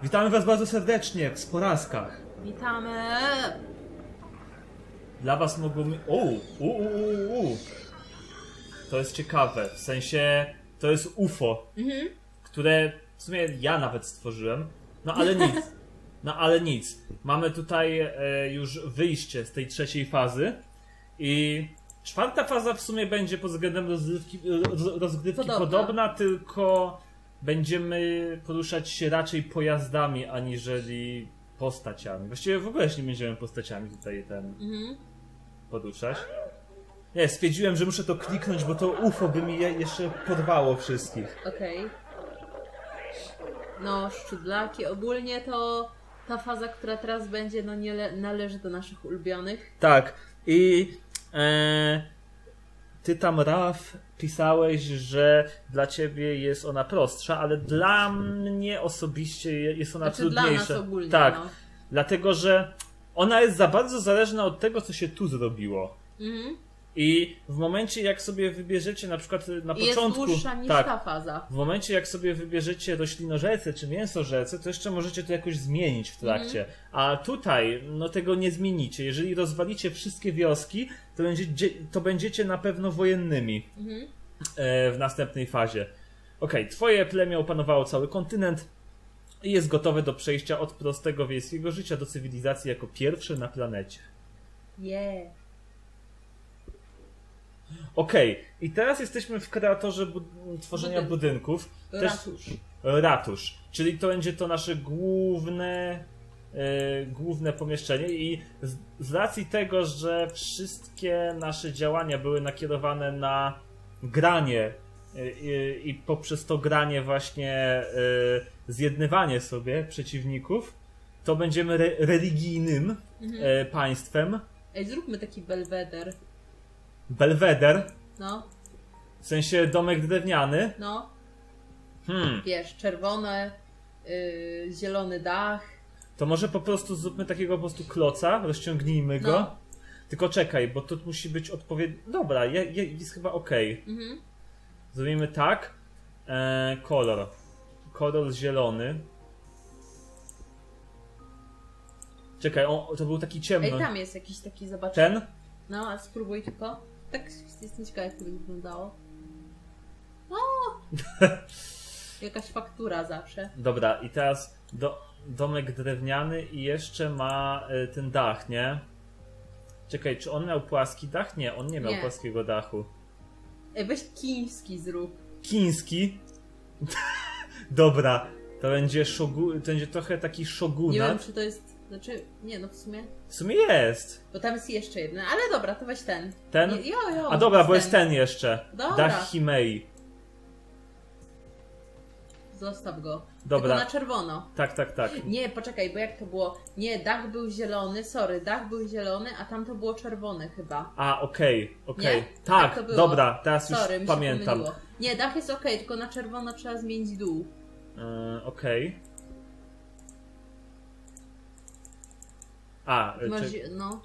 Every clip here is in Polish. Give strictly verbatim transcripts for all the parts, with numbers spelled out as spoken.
Witamy was bardzo serdecznie w Sporazkach. Witamy! Dla was mogło mi... O, u, u, u, u. To jest ciekawe, w sensie to jest U F O, mhm. które w sumie ja nawet stworzyłem, no ale nic. No ale nic. Mamy tutaj e, już wyjście z tej trzeciej fazy i czwarta faza w sumie będzie pod względem rozgrywki, roz, rozgrywki podobna. podobna, tylko będziemy poruszać się raczej pojazdami, aniżeli postaciami. Właściwie w ogóle nie będziemy postaciami tutaj ten mhm. poruszać. Nie, stwierdziłem, że muszę to kliknąć, bo to U F O by mi je jeszcze porwało wszystkich. Okej. Okay. No, szczudlaki. Ogólnie to ta faza, która teraz będzie, no nie le- należy do naszych ulubionych. Tak. I e, ty tam, Raf, pisałeś, że dla ciebie jest ona prostsza, ale dla mnie osobiście jest ona znaczy trudniejsza. Dla nas ogólnie, tak, no. Dlatego, że ona jest za bardzo zależna od tego, co się tu zrobiło. Mhm. I w momencie, jak sobie wybierzecie, na przykład na I początku... jest dłuższa niż tak, ta faza. W momencie, jak sobie wybierzecie roślinożerce czy mięsożerce, to jeszcze możecie to jakoś zmienić w trakcie. Mhm. A tutaj, no tego nie zmienicie. Jeżeli rozwalicie wszystkie wioski, to, będzie, to będziecie na pewno wojennymi mhm. w następnej fazie. Okej, okay, twoje plemię opanowało cały kontynent i jest gotowe do przejścia od prostego wiejskiego życia do cywilizacji jako pierwsze na planecie. Yeah. Okej, okay. I teraz jesteśmy w kreatorze bu- tworzenia Budynku. budynków. Ratusz. Też, ratusz. Czyli to będzie to nasze główne, e, główne pomieszczenie i z, z racji tego, że wszystkie nasze działania były nakierowane na granie e, i, i poprzez to granie właśnie e, zjednywanie sobie przeciwników, to będziemy re- religijnym mhm. e, państwem. Ej, zróbmy taki belweder. Belweder? No. W sensie domek drewniany? No. Hmm. Wiesz, czerwone, yy, zielony dach. To może po prostu zróbmy takiego po prostu kloca, rozciągnijmy go. No. Tylko czekaj, bo to musi być odpowiedni... Dobra, je, je, jest chyba okej. Okay. Mhm. Zrobimy tak. E, kolor. Kolor zielony. Czekaj, on, to był taki ciemny. Ej, tam jest jakiś taki, zobacz. Ten? No, a spróbuj tylko. Tak jestem ciekawa, jak to będzie wyglądało. O! Jakaś faktura zawsze. Dobra, i teraz do, domek drewniany i jeszcze ma y, ten dach, nie? Czekaj, czy on miał płaski dach? Nie, on nie miał nie. płaskiego dachu. Ej, weź chiński zrób. Chiński? Dobra, to będzie szogu... to będzie trochę taki szogunat. Nie wiem, czy to jest... Znaczy, nie no w sumie. W sumie jest. Bo tam jest jeszcze jeden, ale dobra, to weź ten. Ten? Nie, jo, jo, A dobra, bo ten. jest ten jeszcze. Dobra. Dach Himei. Zostaw go. Dobra. Tylko na czerwono. Tak, tak, tak. Nie, poczekaj, bo jak to było? Nie, dach był zielony, sorry, dach był zielony, a tam to było czerwone chyba. A, okej, okay, okej. Okay. Tak, tak dobra, teraz sorry, już mi pamiętam. Się nie, dach jest okej, okay, tylko na czerwono trzeba zmienić dół. Yy, okej. Okay. A, Masz, czy... no.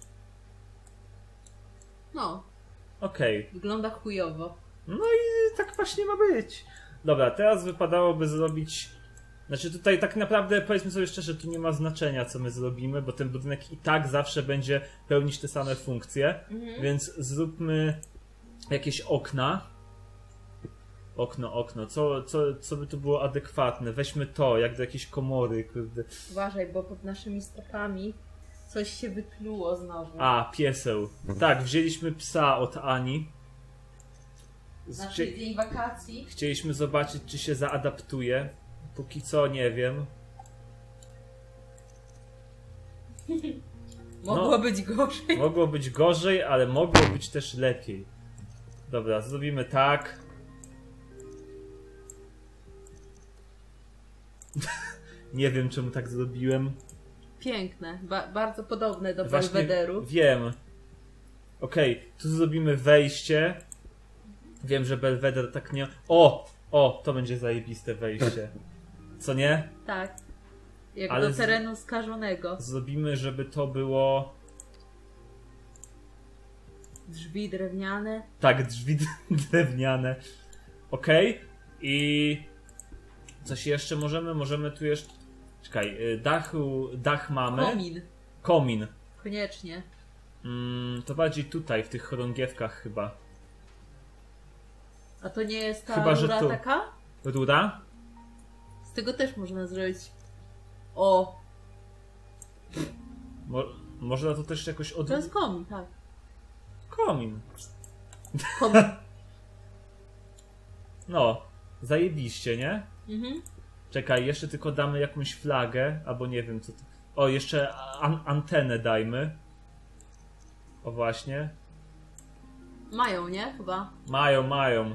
No. Okej. Okay. Wygląda chujowo. No i tak właśnie ma być. Dobra, teraz wypadałoby zrobić... Znaczy tutaj tak naprawdę, powiedzmy sobie szczerze, tu nie ma znaczenia, co my zrobimy, bo ten budynek i tak zawsze będzie pełnić te same funkcje, mhm. więc zróbmy jakieś okna. Okno, okno. Co, co, co by tu było adekwatne? Weźmy to, jak do jakiejś komory, kurde. Uważaj, bo pod naszymi stopami coś się wykluło znowu. A, pieseł. Tak, wzięliśmy psa od Ani. Znaczy Chci... dzień wakacji. Chcieliśmy zobaczyć, czy się zaadaptuje. Póki co nie wiem. Mogło no, być gorzej. Mogło być gorzej, ale mogło być też lepiej. Dobra, zrobimy tak. Nie wiem, czemu tak zrobiłem. Piękne. Ba- bardzo podobne do Belwederu. Wiem. Okej, okay, tu zrobimy wejście. Wiem, że Belweder tak nie... O! O! To będzie zajebiste wejście. Co nie? Tak. Jak ale do terenu skażonego. Zrobimy, żeby to było... Drzwi drewniane. Tak, drzwi drewniane. Okej. Okay. I... Coś jeszcze możemy? Możemy tu jeszcze... Czekaj, y, dachu, dach mamy. Komin. Komin. Koniecznie. Mm, to bardziej tutaj, w tych chorągiewkach chyba. A to nie jest ta Chyba, że rura tu. taka? Rura? Z tego też można zrobić. O, Mo można to też jakoś od... to jest komin, tak. Komin. Komin. No, zajebiście, nie? Mhm. Czekaj, jeszcze tylko damy jakąś flagę, albo nie wiem co to... O, jeszcze an antenę dajmy. O właśnie. Mają, nie? Chyba. Mają, mają.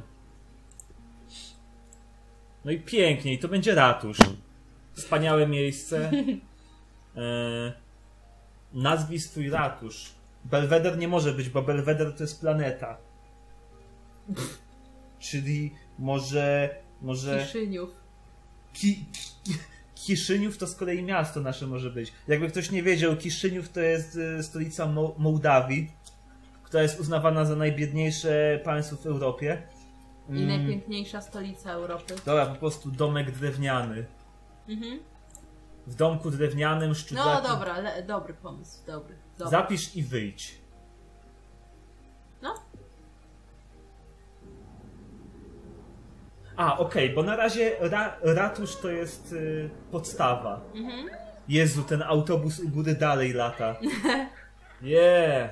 No i pięknie, i to będzie ratusz. Wspaniałe miejsce. E, nazwij swój ratusz. Belweder nie może być, bo Belweder to jest planeta. Czyli może... może... Kiszyniów. Ki Ki Kiszyniów to z kolei miasto nasze może być. Jakby ktoś nie wiedział, Kiszyniów to jest y, stolica Mo Mołdawii, która jest uznawana za najbiedniejsze państwo w Europie. I Mm. najpiękniejsza stolica Europy. Dobra, po prostu domek drewniany. Mhm. W domku drewnianym szczurzaki... No dobra, le, dobry pomysł, dobry. dobry. Zapisz i wyjdź. No. A, okej, okay, bo na razie ra ratusz to jest y, podstawa. Mhm. Jezu, ten autobus u góry dalej lata. Yeah.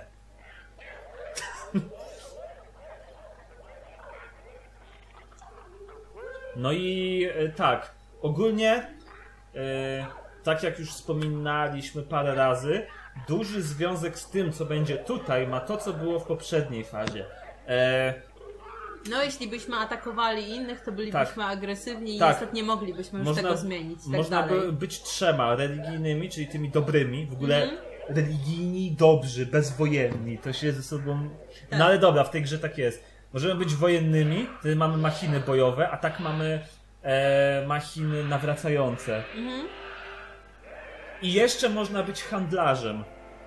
No i y, tak, ogólnie, y, tak jak już wspominaliśmy parę razy, duży związek z tym, co będzie tutaj, ma to, co było w poprzedniej fazie. E, No jeśli byśmy atakowali innych, to bylibyśmy agresywni i Tak. niestety nie moglibyśmy już Można- tego zmienić. Tak Można dalej. by być trzema religijnymi, czyli tymi dobrymi, w ogóle Mhm. religijni, dobrzy, bezwojenni, to się ze sobą... Tak. No ale dobra, w tej grze tak jest. Możemy być wojennymi, wtedy mamy machiny bojowe, a tak mamy e, machiny nawracające. Mhm. I jeszcze można być handlarzem.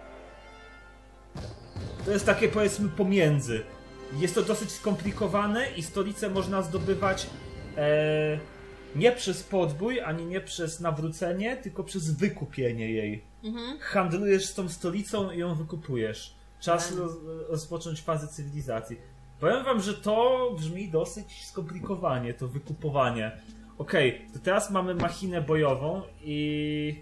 To jest takie, powiedzmy, pomiędzy. Jest to dosyć skomplikowane i stolicę można zdobywać e, nie przez podbój, ani nie przez nawrócenie, tylko przez wykupienie jej. Mhm. Handlujesz z tą stolicą i ją wykupujesz. Czas Tak. roz, rozpocząć fazę cywilizacji. Powiem wam, że to brzmi dosyć skomplikowanie, to wykupowanie. Okej, okay, to teraz mamy machinę bojową i...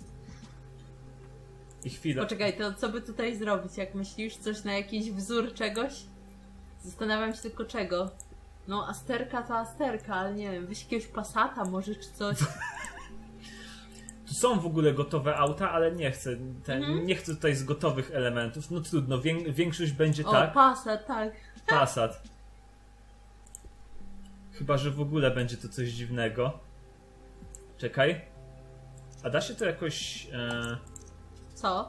I chwilę. Poczekaj, to co by tutaj zrobić? Jak myślisz? Coś na jakiś wzór czegoś? Zastanawiam się tylko czego. No, Asterka to Asterka, ale nie wiem, weź jakiegoś Passata może czy coś. Tu są w ogóle gotowe auta, ale nie chcę. Te, Mhm. Nie chcę tutaj z gotowych elementów. No trudno, wię, większość będzie O, tak. Passat, tak. Passat. Chyba, że w ogóle będzie to coś dziwnego. Czekaj. A da się to jakoś... E... Co?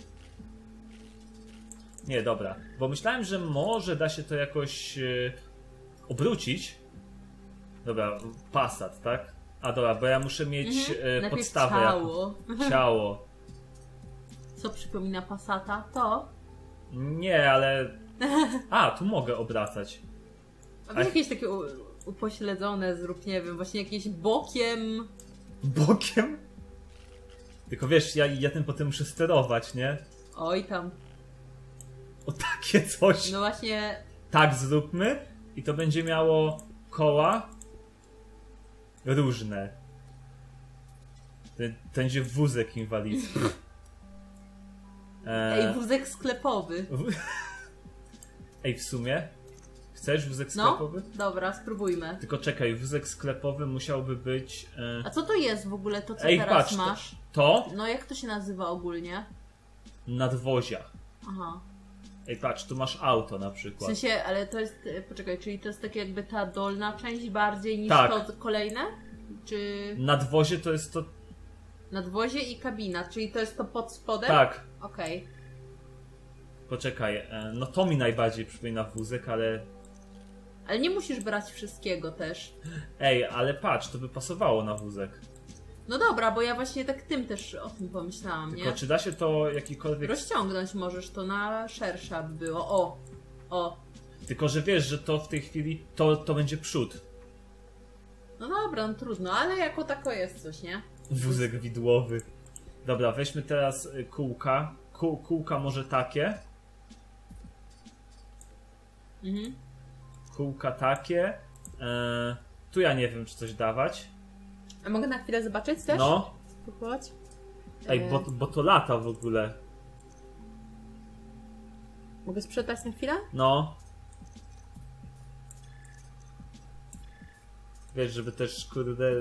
Nie, dobra. Bo myślałem, że może da się to jakoś e... obrócić. Dobra, Passat, tak? A dobra, bo ja muszę mieć Mhm. e, Najpierw podstawę. ciało. Jako... Ciało. Co przypomina Passata? To? Nie, ale... A, tu mogę obracać. A weź jakieś takie u- upośledzone zrób, nie wiem, właśnie jakieś bokiem. Bokiem? Tylko wiesz, ja, ja tym potem muszę sterować, nie? Oj tam. O takie coś. No właśnie. Tak zróbmy i to będzie miało koła różne. To to będzie wózek inwalidzki. E, Ej, wózek sklepowy. w... Ej, w sumie? Chcesz wózek No, sklepowy? dobra, spróbujmy. Tylko czekaj, wózek sklepowy musiałby być... E... A co to jest w ogóle, to co Ej, teraz patrz, to- masz? To No jak to się nazywa ogólnie? nadwozia. Aha. Ej, patrz, tu masz auto na W przykład. sensie, ale to jest, e, poczekaj, czyli to jest tak jakby ta dolna część bardziej niż Tak. to kolejne? Czy Nadwozie to jest to... nadwozie i kabina, czyli to jest to pod spodem? Tak. Okej. Poczekaj, e, no to mi najbardziej przypomina wózek, ale... Ale nie musisz brać wszystkiego też. Ej, ale patrz, to by pasowało na wózek. No dobra, bo ja właśnie tak tym też o tym pomyślałam, Tylko nie? czy da się to jakikolwiek... Rozciągnąć możesz to na szersze, aby było. O! O! Tylko, że wiesz, że to w tej chwili, to, to będzie przód. No dobra, no trudno, ale jako tako jest coś, nie? Wózek widłowy. Dobra, weźmy teraz y, kółka. Kół, kółka może takie. Mhm. Kółka takie. E, tu ja nie wiem, czy coś dawać. A mogę na chwilę zobaczyć też? No. Spróbować? Ej, E, bo, bo to lata w ogóle. Mogę sprzedać na chwilę? No. Wiesz, żeby też, kurde...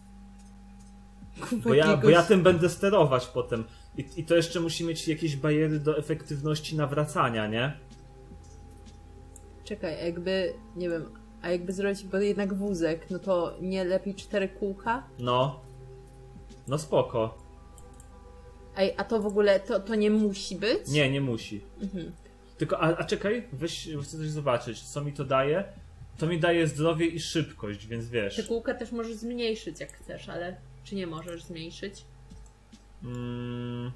Bo ja, bo ja tym będę sterować potem. I, I to jeszcze musi mieć jakieś bariery do efektywności nawracania, nie? Czekaj, a jakby, nie wiem, a jakby zrobić, bo jednak wózek, no to nie lepiej cztery kółka? No. No spoko. Ej, a to w ogóle, to, to nie musi być? Nie, nie musi. Mhm. Tylko, a, a czekaj, weź, chcę coś zobaczyć, co mi to daje. To mi daje zdrowie i szybkość, więc wiesz. Te kółka też możesz zmniejszyć jak chcesz, ale czy nie możesz zmniejszyć? Mm...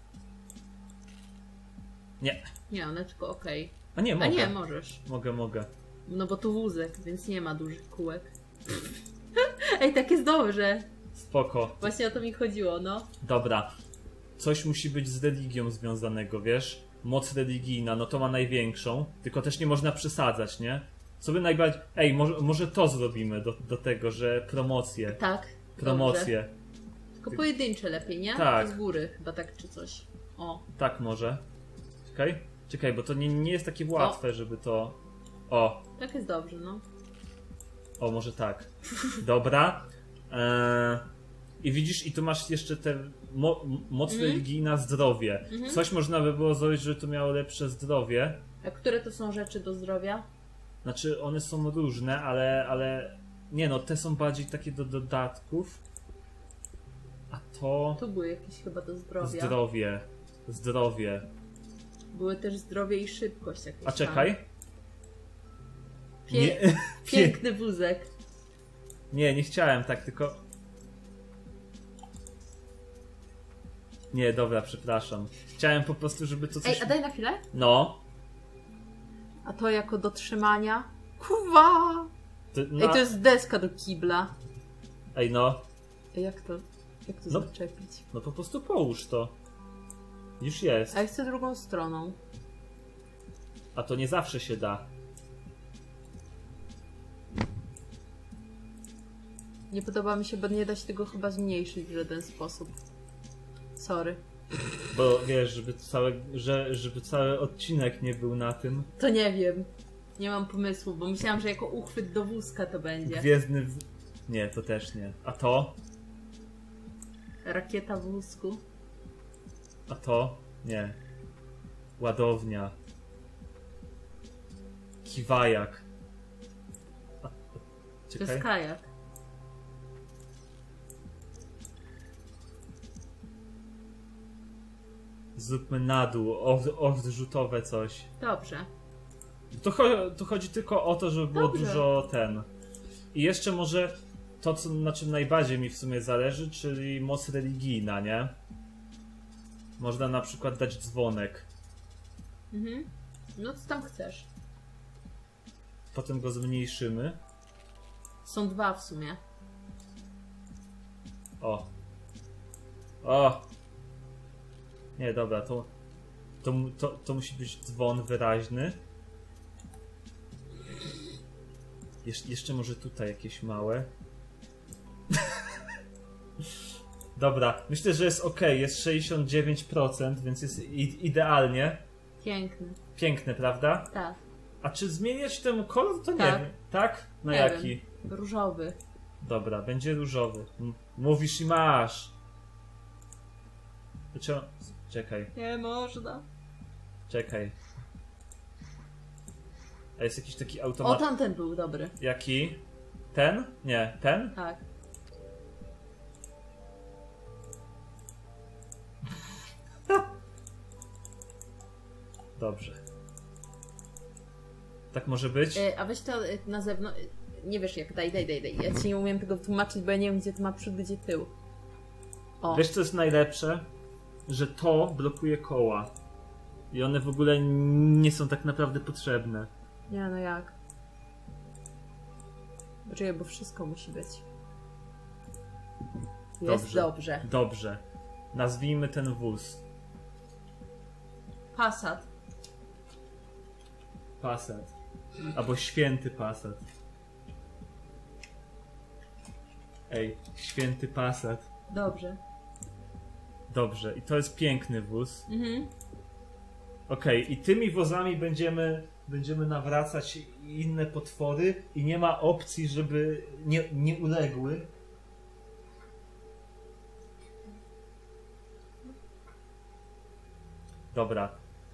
Nie. Nie, one tylko okej. A nie, A mogę. nie, możesz. Mogę, mogę. No bo tu wózek, więc nie ma dużych kółek. Ej, tak jest dobrze. Spoko. Właśnie o to mi chodziło, no. Dobra. Coś musi być z religią związanego, wiesz? Moc religijna, no to ma największą. Tylko też nie można przesadzać, nie? Co by najbardziej... Ej, może, może to zrobimy do, do tego, że promocje. Tak. Promocje. Dobrze. Tylko pojedyncze lepiej, nie? Tak. Z góry chyba tak czy coś. O. Tak może. Czekaj. Czekaj, bo to nie, nie jest takie łatwe, żeby to... O. Tak jest dobrze, no. O, może tak. Dobra. Eee, I widzisz, i tu masz jeszcze te mo moc Mhm. religijna, zdrowie. Mhm. Coś można by było zrobić, żeby to miało lepsze zdrowie. A które to są rzeczy do zdrowia? Znaczy, one są różne, ale, ale... Nie no, te są bardziej takie do dodatków. A to... Tu były jakieś chyba do zdrowia. Zdrowie. Zdrowie. Były też zdrowie i szybkość jakieś A czekaj. tam. Pie Nie, Piękny wózek. nie, nie chciałem tak, tylko... Nie, dobra, przepraszam. Chciałem po prostu, żeby to coś... Ej, a daj na chwilę. No. A to jako do trzymania. Kuwa! To, no. Ej, to jest deska do kibla. Ej, no. Ej, jak to, jak to No. zaczepić? No po prostu połóż to. Już jest. A ja chcę drugą stroną. A to nie zawsze się da. Nie podoba mi się, bo nie da się tego chyba zmniejszyć w żaden sposób. Sorry. Bo wiesz, żeby cały, że, żeby cały odcinek nie był na tym. To nie wiem. Nie mam pomysłu, bo myślałam, że jako uchwyt do wózka to będzie. Gwiezdny... W... Nie, to też nie. A to? Rakieta w wózku. A to? Nie. Ładownia. Kiwajak. A, a, To czekaj. jest kajak. Zróbmy na dół, od, odrzutowe coś. Dobrze. To, cho to chodzi tylko o to, żeby było Dobrze. dużo ten. I jeszcze może to, co, na czym najbardziej mi w sumie zależy, czyli moc religijna, nie? Można na przykład dać dzwonek. Mhm. No co tam chcesz? Potem go zmniejszymy. Są dwa w sumie. O. O. Nie, dobra, to, to, to, to musi być dzwon wyraźny. Jesz jeszcze może tutaj jakieś małe. Dobra, myślę, że jest ok, jest sześćdziesiąt dziewięć procent, więc jest i idealnie. Piękny. Piękne, prawda? Tak. A czy zmieniać temu kolor? To nie Tak. wiem. Tak? Na Nie jaki? wiem. Różowy. Dobra, będzie różowy. M mówisz i masz. Wycią... Czekaj, Nie można. czekaj. A jest jakiś taki O, automat... tamten był dobry. Jaki? Ten? Nie, ten? Tak. Dobrze. Tak może być? E, a weź to e, na zewnątrz. e, Nie wiesz jak, daj, daj, daj, daj. Ja ci nie umiem tego tłumaczyć, bo ja nie wiem gdzie to ma przód, gdzie tył. O. Wiesz co jest najlepsze? Że to blokuje koła. I one w ogóle nie są tak naprawdę potrzebne. Nie, no jak? Poczekaj, bo wszystko musi być. Jest Dobrze. dobrze. Dobrze. Nazwijmy ten wóz. Passat. Passat. Albo święty Passat. Ej, święty Passat. Dobrze. Dobrze. I to jest piękny wóz. Mhm. Okej, okay. I tymi wozami będziemy, będziemy nawracać inne potwory i nie ma opcji, żeby nie, nie uległy. Dobra.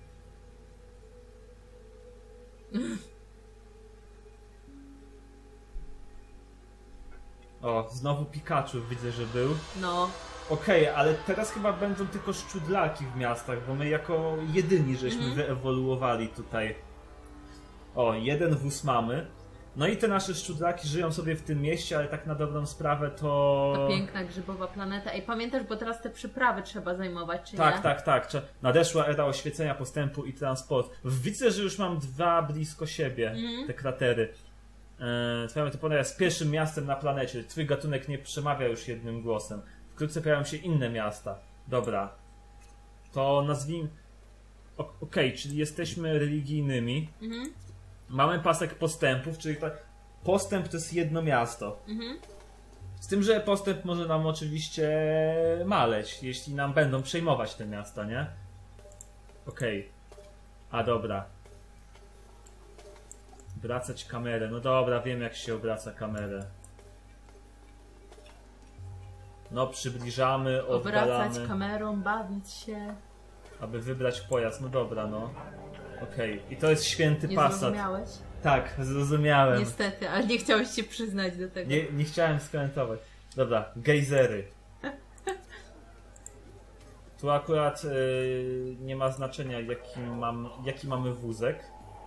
O, znowu Pikachu widzę, że był. No. Okej, okay, ale teraz chyba będą tylko szczudlaki w miastach, bo my jako jedyni żeśmy mm. wyewoluowali tutaj. O, jeden wóz mamy. No i te nasze szczudlaki żyją sobie w tym mieście, ale tak na dobrą sprawę to... Ta piękna grzybowa planeta. Ej, pamiętasz, bo teraz te przyprawy trzeba zajmować, czy tak, nie? Tak, tak, tak. Nadeszła era oświecenia, postępu i transport. Widzę, że już mam dwa blisko siebie, mm. te kratery. Eee, Twoja metropolia jest pierwszym miastem na planecie. Twój gatunek nie przemawia już jednym głosem. Wkrótce pojawią się inne miasta. Dobra. To nazwijmy... Okej, okay, czyli jesteśmy religijnymi. Mhm. Mamy pasek postępów, czyli tak... Postęp to jest jedno miasto. Mhm. Z tym, że postęp może nam oczywiście maleć, jeśli nam będą przejmować te miasta, nie? Okej. Okay. A dobra. Obracać kamerę. No dobra, wiem jak się obraca kamerę. No, przybliżamy, oddalamy. Obracać kamerą, bawić się. Aby wybrać pojazd. No dobra, no. Okej. Okay. I to jest święty nie Passat. Nie zrozumiałeś? Tak, zrozumiałem. Niestety, ale nie chciałeś się przyznać do tego. Nie, nie chciałem skomentować. Dobra, gejzery. Tu akurat yy, nie ma znaczenia jaki, mam, jaki mamy wózek.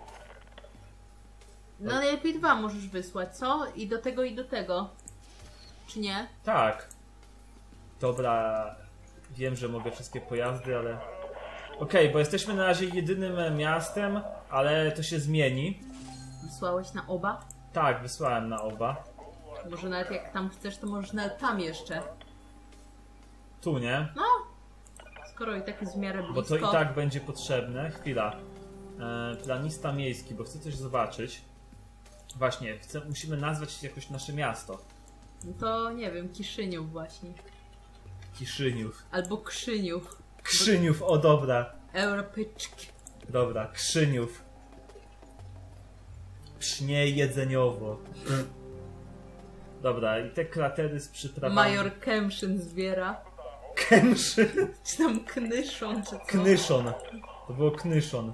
No najlepiej dwa możesz wysłać, co? I do tego, i do tego. Czy nie? Tak. Dobra, wiem, że mogę wszystkie pojazdy, ale... Okej, okay, bo jesteśmy na razie jedynym miastem, ale to się zmieni. Wysłałeś na oba? Tak, wysłałem na oba. Może nawet jak tam chcesz, to możesz nawet tam jeszcze. Tu, nie? No, skoro i tak jest w miarę blisko. Bo to i tak będzie potrzebne. Chwila. E, planista miejski, bo chcę coś zobaczyć. Właśnie, chcę, musimy nazwać jakoś nasze miasto. No to nie wiem, Kiszyniów właśnie. Kiszyniów. Albo Krzyniów. Krzyniów, o dobra. Europyczki. Dobra, Krzyniów. Psznie jedzeniowo. Dobra, i te kratery z przyprawami. Major Kemszyn zbiera. Kemszyn? Czy tam Knyszon, czy co? Knyszon. To było Knyszon.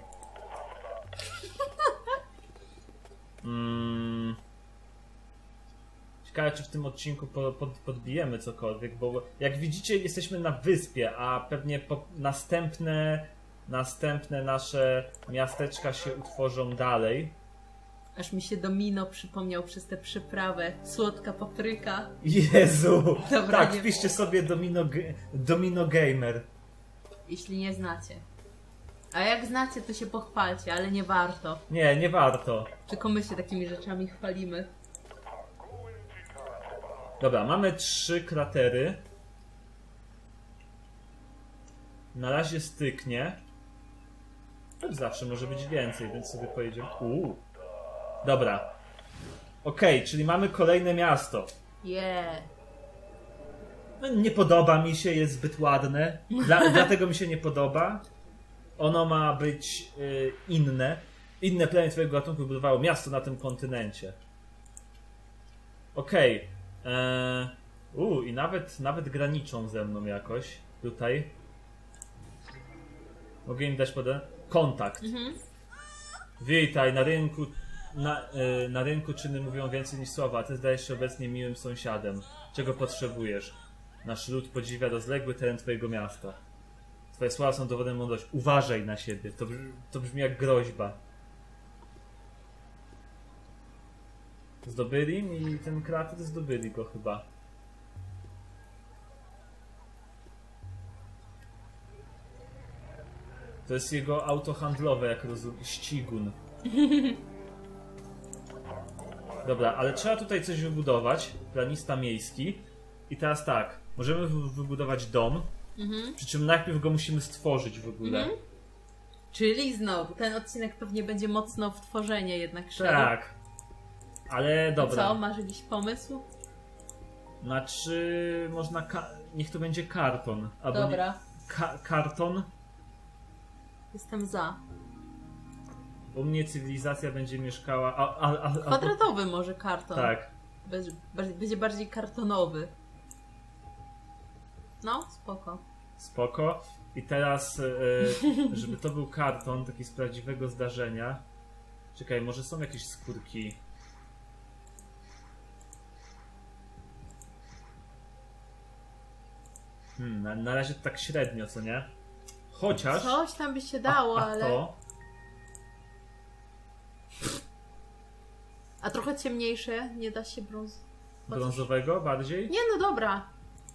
Mm. Ciekawe, czy w tym odcinku po, pod, podbijemy cokolwiek, bo jak widzicie, jesteśmy na wyspie, a pewnie po, następne, następne nasze miasteczka się utworzą dalej. Aż mi się Domino przypomniał przez tę przyprawę. Słodka papryka. Jezu! Dobra, tak, nie... wpiszcie sobie Domino, Domino Gamer. Jeśli nie znacie. A jak znacie, to się pochwalcie, ale nie warto. Nie, nie warto. Tylko my się takimi rzeczami chwalimy. Dobra, mamy trzy kratery. Na razie styknie. Tak zawsze może być więcej, więc sobie pojedziemy. Uuu. Dobra. Okej, okay, czyli mamy kolejne miasto. Yeah. No, nie podoba mi się, jest zbyt ładne. Dla, dlatego mi się nie podoba. Ono ma być y, inne. Inne plemię twojego gatunku budowało miasto na tym kontynencie. Okej. Okay. Uuu, i nawet, nawet graniczą ze mną jakoś. Tutaj. Mogę im dać podę? Kontakt. Mhm. Witaj, na rynku. Na, y, na rynku czyny mówią więcej niż słowa, a ty zdajesz się obecnie miłym sąsiadem. Czego potrzebujesz? Nasz lud podziwia rozległy teren twojego miasta. Twoje słowa są dowodem mądrości. Uważaj na siebie. To, to brzmi jak groźba. Zdobyli mi ten krater, zdobyli go chyba. To jest jego auto handlowe, jak rozumiem. Ścigun. Dobra, ale trzeba tutaj coś wybudować. Planista miejski. I teraz tak, możemy wy- wybudować dom, Mhm. przy czym najpierw go musimy stworzyć w ogóle. Mhm. Czyli znowu, ten odcinek pewnie będzie mocno w tworzenie jednak szedł. Tak. Ale dobra. Co, masz jakiś pomysł? Znaczy, można. Ka- niech to będzie karton. Albo Dobra, Nie, ka- karton. jestem za. U mnie cywilizacja będzie mieszkała. A, a, a, a, Kwadratowy może karton. tak. Bez, bardziej, będzie bardziej kartonowy. No, spoko. Spoko. I teraz, e, żeby to był karton taki z prawdziwego zdarzenia. Czekaj, może są jakieś skórki. Hmm, na, na razie to tak średnio, co nie? Chociaż. Coś tam by się dało, a, a ale... to. A trochę ciemniejsze, nie da się brąz... Brązowego bardziej? Nie, no dobra.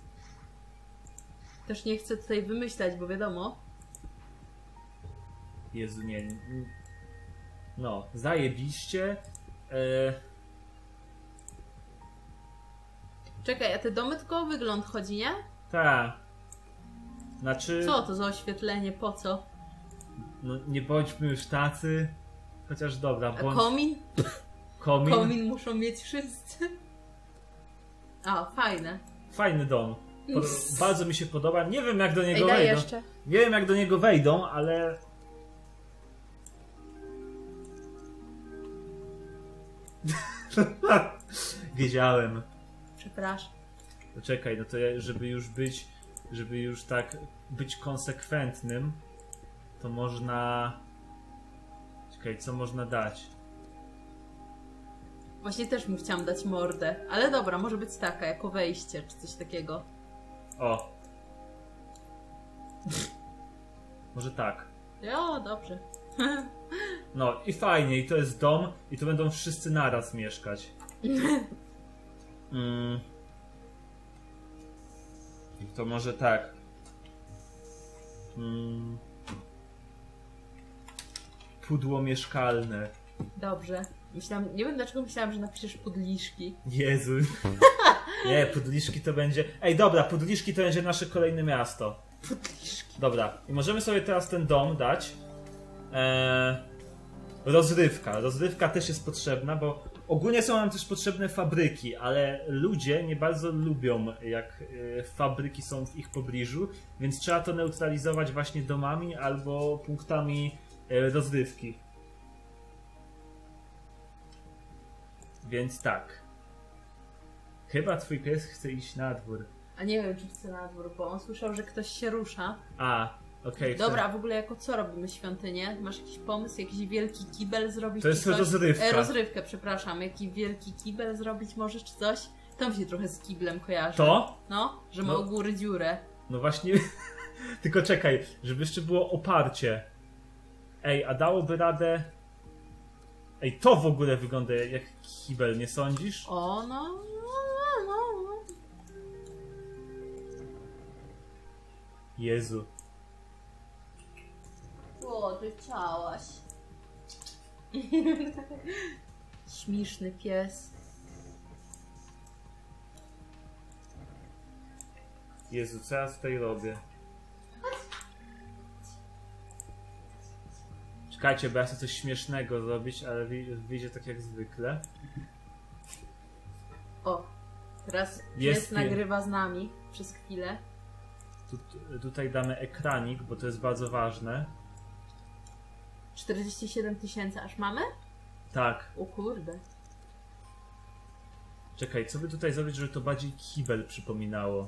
Też nie chcę tutaj wymyślać, bo wiadomo. Jezu, nie. nie- No, zajebiście. E, Czekaj, a te domy tylko o wygląd chodzi, nie? ta. Znaczy. Co to za oświetlenie, po co? No, nie bądźmy już tacy. Chociaż dobra, A bądź. komin? Komin. Komin muszą mieć wszyscy. A, fajne. Fajny dom. Pod... Bardzo mi się podoba. Nie wiem jak do niego Ej, daj wejdą. jeszcze. Nie wiem jak do niego wejdą, ale. Wiedziałem. Przepraszam. To czekaj, no to ja, żeby już być, żeby już tak być konsekwentnym, to można. Czekaj, co można dać? Właśnie też mu chciałam dać mordę. Ale dobra, może być taka, jako wejście, czy coś takiego. O. Może tak. Jo, dobrze. No i fajnie, i to jest dom, i tu będą wszyscy naraz mieszkać. Mm. I to może tak. Mm. Pudło mieszkalne. Dobrze. Myślałam, nie wiem dlaczego myślałam, że napiszesz pudliszki. Jezu. Nie, Pudliszki to będzie... Ej, dobra, Pudliszki to będzie nasze kolejne miasto. Pudliszki. Dobra, i możemy sobie teraz ten dom dać. Eee, rozrywka. Rozrywka też jest potrzebna, bo ogólnie są nam też potrzebne fabryki, ale ludzie nie bardzo lubią, jak e, fabryki są w ich pobliżu, więc trzeba to neutralizować właśnie domami albo punktami e, rozrywki. Więc tak. Chyba twój pies chce iść na dwór. A nie wiem, czy chce na dwór, bo on słyszał, że ktoś się rusza. A, okej. Okay, Dobra, a w ogóle jako co robimy świątynię? Masz jakiś pomysł? Jakiś wielki kibel zrobić? To jest czy coś? rozrywka. E, rozrywkę, przepraszam. Jaki wielki kibel zrobić możesz, czy coś? To mi się trochę z kiblem kojarzy. To? No, że ma No. u góry dziurę. No właśnie. Tylko czekaj, żeby jeszcze było oparcie. Ej, a dałoby radę. Ej, to w ogóle wygląda jak kibel, nie sądzisz? O, no, no, no, no. Jezu. O, ty chciałaś. Śmieszny pies. Jezu, co ja tutaj robię? Czekajcie, bo ja chcę coś śmiesznego zrobić, ale wy- wyjdzie tak jak zwykle. O, teraz Jest pies pies. nagrywa z nami przez chwilę. Tu, tutaj damy ekranik, bo to jest bardzo ważne. czterdzieści siedem tysięcy aż mamy? Tak. O kurde. Czekaj, co by tutaj zrobić, żeby to bardziej kibel przypominało?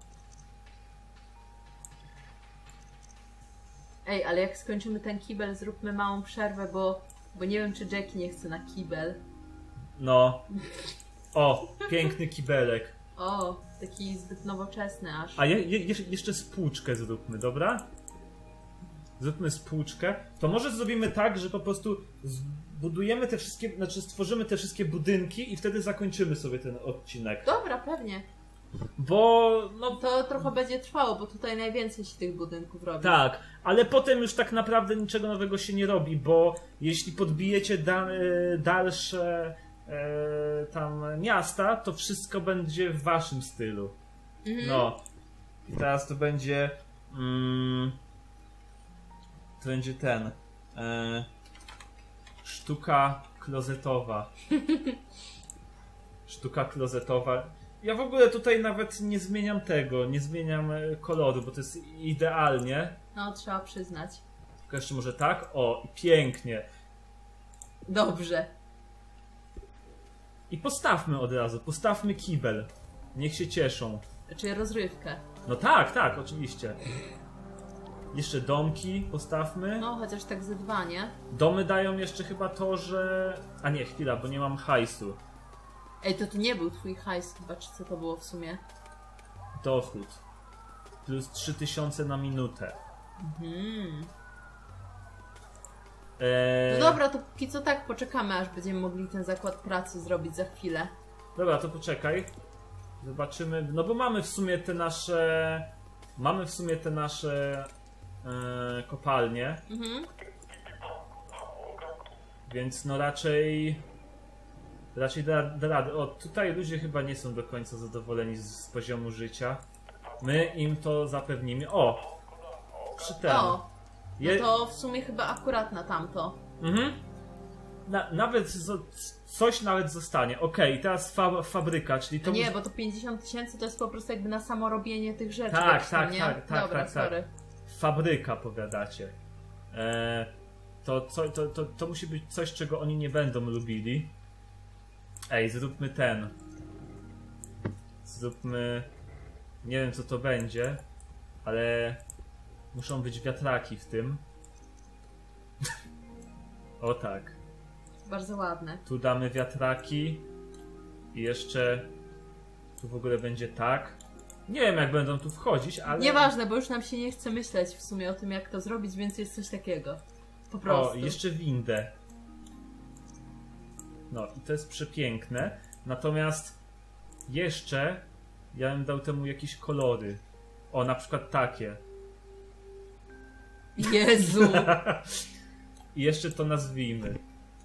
Ej, ale jak skończymy ten kibel, zróbmy małą przerwę, bo, bo nie wiem, czy Jackie nie chce na kibel. No. O, piękny kibelek. O, taki zbyt nowoczesny aż. A je, je, jeszcze spłuczkę zróbmy, dobra? Zróbmy spłuczkę. To może zrobimy tak, że po prostu zbudujemy te wszystkie, znaczy stworzymy te wszystkie budynki i wtedy zakończymy sobie ten odcinek. Dobra, pewnie. Bo, no To trochę będzie trwało, bo tutaj najwięcej się tych budynków robi. tak, ale potem już tak naprawdę niczego nowego się nie robi, bo jeśli podbijecie da, e, dalsze e, tam miasta, to wszystko będzie w waszym stylu. Mhm. No. I teraz to będzie... Mm, to będzie ten... E, sztuka klozetowa. Sztuka klozetowa. Ja w ogóle tutaj nawet nie zmieniam tego, nie zmieniam koloru, bo to jest idealnie. No, trzeba przyznać. Tylko jeszcze może tak? O, i pięknie. Dobrze. I postawmy od razu, postawmy kibel. Niech się cieszą. Czy rozrywkę. No tak, tak, oczywiście. Jeszcze domki postawmy. No, chociaż tak ze dwa, nie? Domy dają jeszcze chyba to, że... A nie, chwila, bo nie mam hajsu. Ej, to to nie był twój hajs chyba, czy co to było w sumie? Dochód. Plus trzy tysiące na minutę. Mhm. Eee... No dobra, to póki co tak poczekamy, aż będziemy mogli ten zakład pracy zrobić za chwilę. Dobra, to poczekaj. Zobaczymy. No bo mamy w sumie te nasze... Mamy w sumie te nasze e, kopalnie. Mhm. Więc no raczej... Raczej da, da radę. O, tutaj ludzie chyba nie są do końca zadowoleni z, z poziomu życia. My im to zapewnimy. O! Przy ten. O! No Je... to w sumie chyba akurat na tamto. Mhm. Na, nawet zo, coś nawet zostanie. Okej, okay, teraz fa, fabryka, czyli to... Nie, bo to pięćdziesiąt tysięcy to jest po prostu jakby na samo robienie tych rzeczy. Tak, wiesz, tak, nie? tak, tak, Dobra, tak, sorry. tak. Fabryka, powiadacie. E, to, co, to, to, to musi być coś, czego oni nie będą lubili. Ej, zróbmy ten. Zróbmy... Nie wiem, co to będzie, ale muszą być wiatraki w tym. O tak. Bardzo ładne. Tu damy wiatraki. I jeszcze... Tu w ogóle będzie tak. Nie wiem, jak będą tu wchodzić, ale... Nieważne, bo już nam się nie chce myśleć w sumie o tym, jak to zrobić, więc jest coś takiego. Po prostu. O, jeszcze windę. No i to jest przepiękne. Natomiast jeszcze ja bym dał temu jakieś kolory. O, na przykład takie. Jezu! I jeszcze to nazwijmy.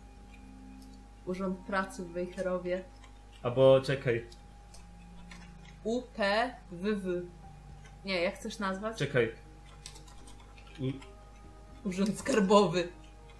Urząd Pracy w Wejherowie. Albo czekaj, U P W W. Nie, jak chcesz nazwać? czekaj. U, Urząd Skarbowy.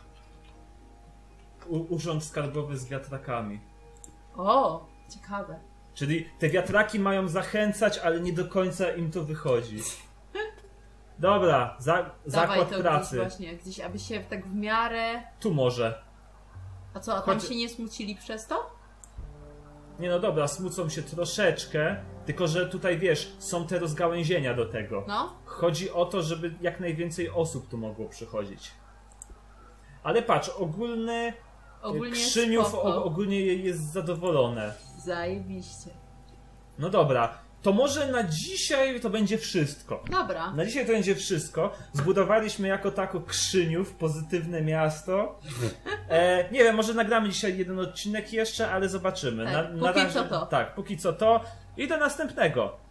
u, urząd skarbowy z wiatrakami. O, ciekawe. Czyli te wiatraki mają zachęcać, ale nie do końca im to wychodzi. Dobra, za, Dawaj zakład to pracy. gdzieś właśnie, gdzieś, aby się tak w miarę... Tu może. A co, a tam Chodź- się nie smucili przez to? Nie no dobra, smucą się troszeczkę, tylko że tutaj wiesz, są te rozgałęzienia do tego. No? Chodzi o to, żeby jak najwięcej osób tu mogło przychodzić. Ale patrz, ogólny Ogólnie Krzyniów spoko. o, ogólnie jest zadowolone. Zajebiście. No dobra, to może na dzisiaj to będzie wszystko. Dobra. Na dzisiaj to będzie wszystko. Zbudowaliśmy jako tako Krzyniów, pozytywne miasto. E, nie wiem, może nagramy dzisiaj jeden odcinek jeszcze, ale zobaczymy. Tak, na, póki razie, co to. Tak, póki co to. I do następnego.